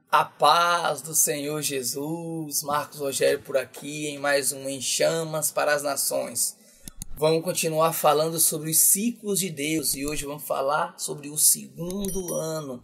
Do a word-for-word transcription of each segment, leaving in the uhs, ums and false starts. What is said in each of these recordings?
A paz do Senhor Jesus, Marcos Rogério por aqui em mais um Em Chamas para as Nações. Vamos continuar falando sobre os ciclos de Deus e hoje vamos falar sobre o segundo ano.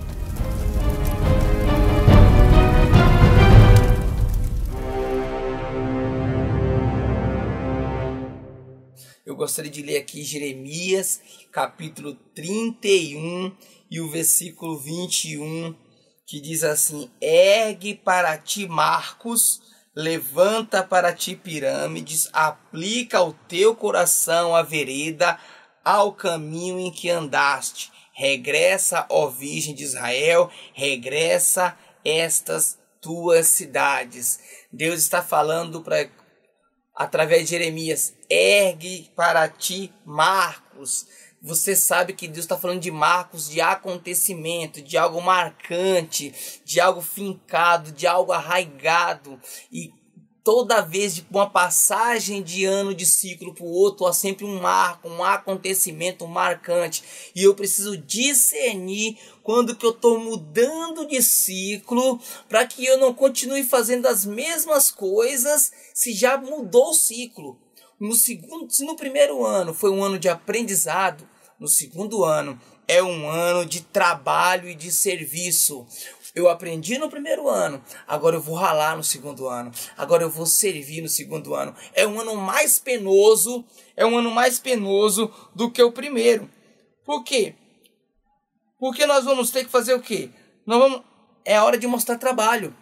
Eu gostaria de ler aqui Jeremias capítulo trinta e um e o versículo vinte e um, que diz assim: ergue para ti marcos, levanta para ti pirâmides, aplica ao teu coração a vereda, ao caminho em que andaste. Regressa, ó Virgem de Israel, regressa estas tuas cidades. Deus está falando para, através de Jeremias, ergue para ti marcos. Você sabe que Deus está falando de marcos, de acontecimento, de algo marcante, de algo fincado, de algo arraigado. E toda vez de uma passagem de ano de ciclo para o outro, há sempre um marco, um acontecimento marcante. E eu preciso discernir quando que eu estou mudando de ciclo, para que eu não continue fazendo as mesmas coisas se já mudou o ciclo. No segundo, se no primeiro ano foi um ano de aprendizado, no segundo ano é um ano de trabalho e de serviço. Eu aprendi no primeiro ano, agora eu vou ralar no segundo ano, agora eu vou servir no segundo ano. É um ano mais penoso, é um ano mais penoso do que o primeiro. Por quê? Porque nós vamos ter que fazer o quê? Nós vamos, é a hora de mostrar trabalho.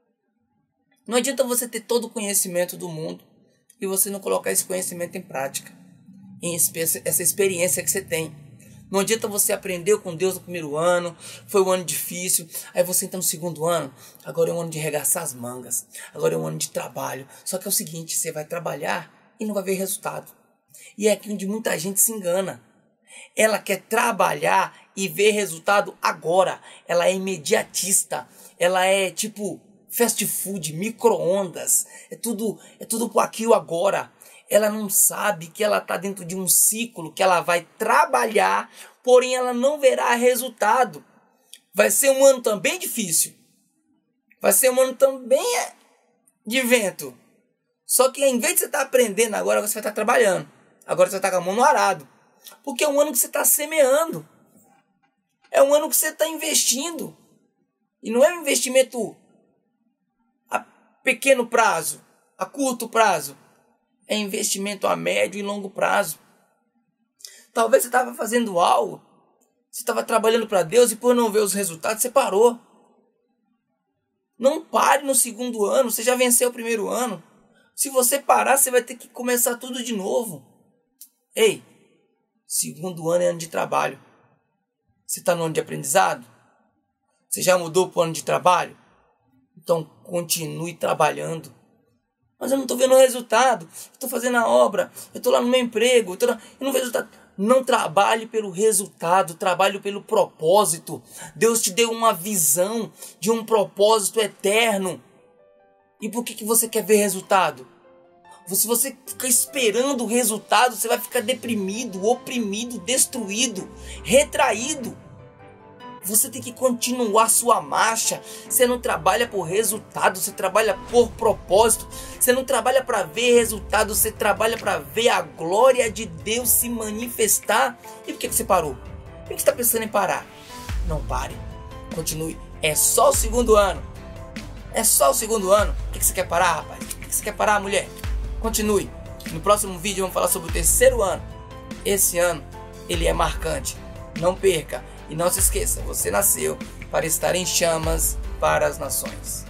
Não adianta você ter todo o conhecimento do mundo e você não colocar esse conhecimento em prática, em essa experiência que você tem. Não adianta você aprender com Deus no primeiro ano, foi um ano difícil, aí você entra no segundo ano, agora é um ano de arregaçar as mangas, agora é um ano de trabalho. Só que é o seguinte, você vai trabalhar e não vai ver resultado. E é aqui onde muita gente se engana. Ela quer trabalhar e ver resultado agora. Ela é imediatista, ela é tipo fast food, micro-ondas, é tudo, é tudo por aqui ou agora. Ela não sabe que ela está dentro de um ciclo, que ela vai trabalhar, porém ela não verá resultado. Vai ser um ano também difícil, vai ser um ano também de vento. Só que em vez de você estar aprendendo agora, você vai estar trabalhando. Agora você vai estar com a mão no arado, porque é um ano que você está semeando, é um ano que você está investindo. E não é um investimento a pequeno prazo, a curto prazo. É investimento a médio e longo prazo. Talvez você estava fazendo algo, você estava trabalhando para Deus e por não ver os resultados, você parou. Não pare no segundo ano, você já venceu o primeiro ano. Se você parar, você vai ter que começar tudo de novo. Ei, segundo ano é ano de trabalho. Você está no ano de aprendizado? Você já mudou para o ano de trabalho? Então continue trabalhando. Mas eu não estou vendo o resultado. Estou fazendo a obra. Eu estou lá no meu emprego. Eu, tô lá, eu não vejo resultado. Não trabalhe pelo resultado. Trabalhe pelo propósito. Deus te deu uma visão de um propósito eterno. E por que, que você quer ver resultado? Se você ficar esperando o resultado, você vai ficar deprimido, oprimido, destruído, retraído. Você tem que continuar sua marcha. Você não trabalha por resultado, você trabalha por propósito. Você não trabalha para ver resultado, você trabalha para ver a glória de Deus se manifestar. E por que você parou? Por que você está pensando em parar? Não pare, continue. É só o segundo ano. É só o segundo ano. Por que você quer parar, rapaz? Por que você quer parar, mulher? Continue. No próximo vídeo vamos falar sobre o terceiro ano. Esse ano, ele é marcante. Não perca. E não se esqueça, você nasceu para estar em chamas para as nações.